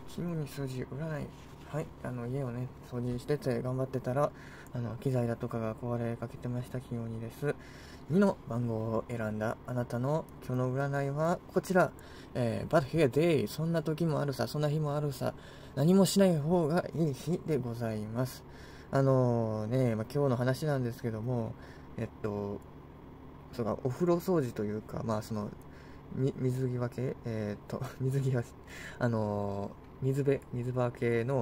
金曜に数字占い。はい、家をね、掃除してて頑張ってたら、機材だとかが壊れかけてました。金曜にです。2の番号を選んだあなたの今日の占いはこちら。But here day、そんな時もあるさ、そんな日もあるさ、何もしない方がいい日でございます。今日の話なんですけども、そうか、お風呂掃除というか、水着分け、水着は、水場系の、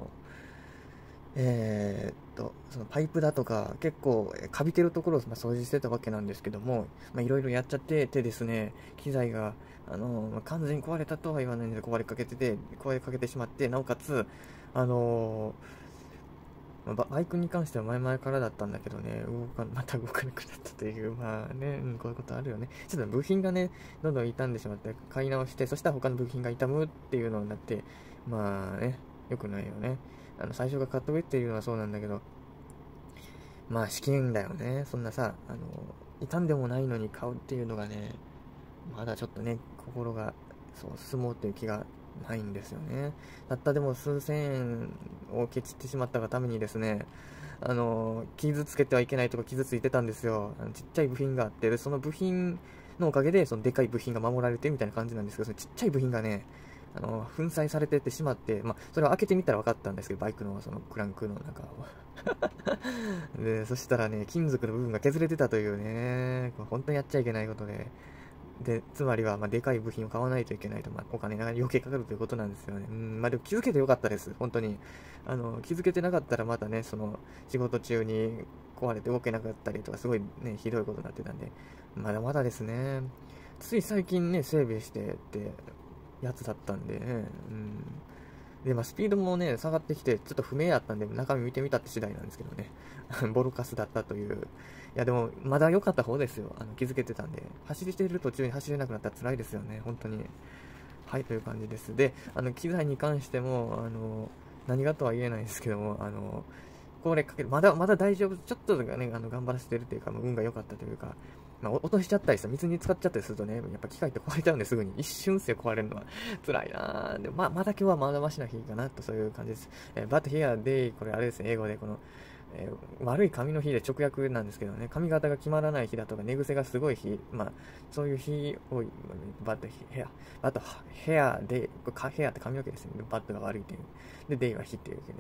そのパイプだとか、結構、カビてるところを、掃除してたわけなんですけども、いろいろやっちゃっててですね、機材が、完全に壊れたとは言わないんで、壊れかけてしまって、なおかつ、あのバイクに関しては前々からだったんだけどね、また動かなくなったという、こういうことあるよね。ちょっと部品がね、どんどん傷んでしまって、買い直して、そしたら他の部品が傷むっていうのになって、良くないよね。最初が買った上っていうのはそうなんだけど、資金だよね。そんなさ、傷んでもないのに買うっていうのがね、まだちょっとね、心が、進もうっていう気がないんですよね。たったでも数千円をケチってしまったがためにですね、傷つけてはいけないとか傷ついてたんですよ。ちっちゃい部品があって、で、その部品のおかげで、そのでかい部品が守られてみたいな感じなんですけど、そのちっちゃい部品がね、粉砕されてってしまって、それを開けてみたら分かったんですけど、バイクのそのクランクの中を。で、そしたらね、金属の部分が削れてたというね、これ本当にやっちゃいけないことで、つまりは、でかい部品を買わないといけないと、お金が余計かかるということなんですよね。でも気づけてよかったです。本当に。気づけてなかったらまたね、その、仕事中に壊れて動けなかったりとか、すごいね、ひどいことになってたんで、まだまだですね。つい最近ね、整備してってやつだったんでね、で、スピードもね、下がってきて、ちょっと不明やったんで、中身見てみたって次第なんですけどね。ボロカスだったという。いや、でも、まだ良かった方ですよ。気づけてたんで。走ってる途中に走れなくなったら辛いですよね。本当に。はい、という感じです。で、機材に関しても、何がとは言えないんですけども、これかけまだ大丈夫。ちょっとね、頑張らせてるというか、運が良かったというか、落としちゃったりさ、水に浸かっちゃったりするとね、やっぱ機械って壊れちゃうんですぐに。一瞬ですよ、壊れるのは。辛いなぁ。で、まだ今日はまだましな日かな、とそういう感じです。But here day、これあれですね、英語でこの、悪い髪の日で直訳なんですけどね、髪型が決まらない日だとか、寝癖がすごい日、そういう日を、But hair day、ヘアって髪の毛ですね。But が悪いという。で、day は日っていうわけです。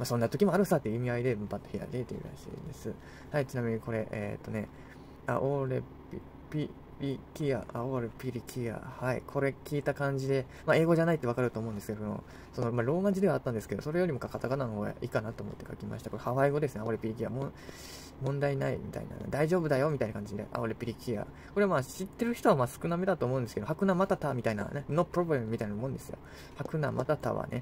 そんな時もあるさっていう意味合いで、But here day というらしいです。はい、ちなみにこれ、アオレピリキア、アオレピリキア。はい。これ聞いた感じで、英語じゃないってわかると思うんですけども、ローマ字ではあったんですけど、それよりもカタカナの方がいいかなと思って書きました。これハワイ語ですね。アオレピリキア。問題ないみたいな。大丈夫だよみたいな感じで、アオレピリキア。これ知ってる人は少なめだと思うんですけど、ハクナマタタみたいなね、ノプロブレムみたいなもんですよ。ハクナマタタはね、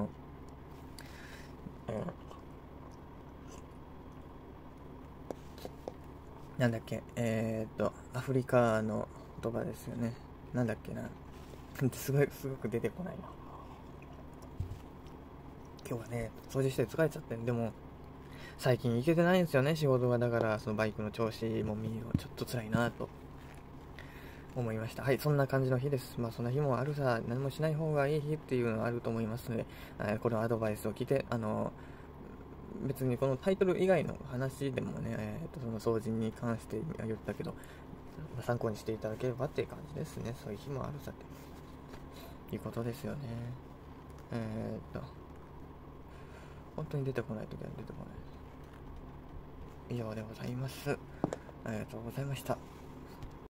なんだっけ、アフリカの言葉ですよね。なんだっけな。すごく出てこないな。今日はね、掃除して疲れちゃってんでも、最近行けてないんですよね、仕事が。だから、そのバイクの調子も見るのちょっと辛いなと思いました。はい、そんな感じの日です。そんな日もあるさ、何もしない方がいい日っていうのがあると思いますので、このアドバイスを聞いて、別にこのタイトル以外の話でもね、その掃除に関して言ったけど、参考にしていただければっていう感じですね。そういう日もあるさっていうことですよね。本当に出てこないときは出てこない。以上でございます。ありがとうございました。